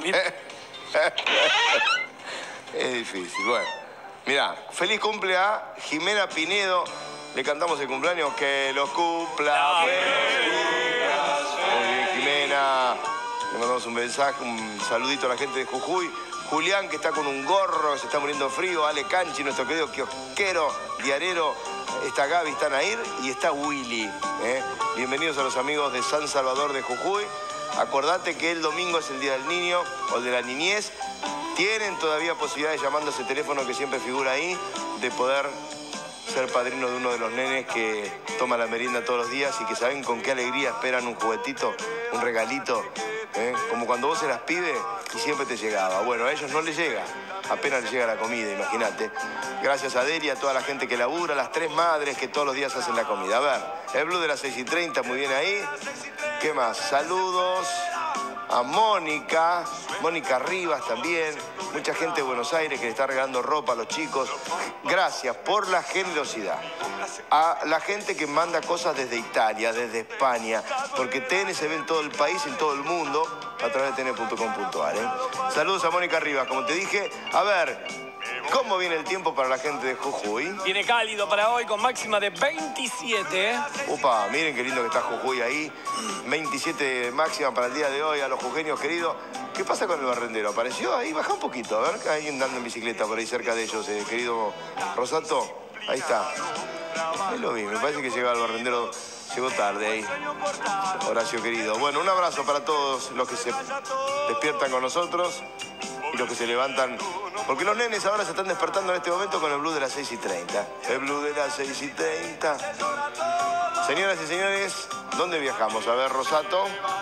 Es difícil, bueno. Mirá, feliz cumple a Jimena Pinedo. Le cantamos el cumpleaños, que los cumpla. Muy bien, Jimena. Le mandamos un mensaje, un saludito a la gente de Jujuy. Julián, que está con un gorro, se está muriendo de frío. Ale Canchi, nuestro querido kiosquero, diarero. Está Gaby, está Nair y está Willy. Bienvenidos a los amigos de San Salvador de Jujuy. Acordate que el domingo es el Día del Niño o de la Niñez. Tienen todavía posibilidades, llamando a ese teléfono que siempre figura ahí, de poder ser padrino de uno de los nenes que toma la merienda todos los días y que saben con qué alegría esperan un juguetito, un regalito, como cuando vos eras pibe y siempre te llegaba. Bueno, a ellos no les llega, apenas les llega la comida, imagínate. Gracias a Delia, a toda la gente que labura, las 3 madres que todos los días hacen la comida. A ver, el Blue de las 6:30, muy bien ahí. ¿Qué más? Saludos a Mónica Rivas también, mucha gente de Buenos Aires que le está regalando ropa a los chicos. Gracias por la generosidad. A la gente que manda cosas desde Italia, desde España, porque TN se ve en todo el país, en todo el mundo, a través de tn.com.ar. Saludos a Mónica Rivas, como te dije. A ver, ¿cómo viene el tiempo para la gente de Jujuy? Viene cálido para hoy con máxima de 27. Upa, miren qué lindo que está Jujuy ahí. 27 máxima para el día de hoy, a los jujeños queridos. ¿Qué pasa con el barrendero? ¿Apareció ahí? Baja un poquito, a ver, que hay andando en bicicleta por ahí cerca de ellos, querido Rosato. Ahí está. Ahí lo vi, me parece que llegaba el barrendero, llegó tarde ahí. Horacio querido. Bueno, un abrazo para todos los que se despiertan con nosotros y los que se levantan. Porque los nenes ahora se están despertando en este momento con el Blue de las 6:30. El Blue de las 6:30. Señoras y señores, ¿dónde viajamos? A ver, Rosato.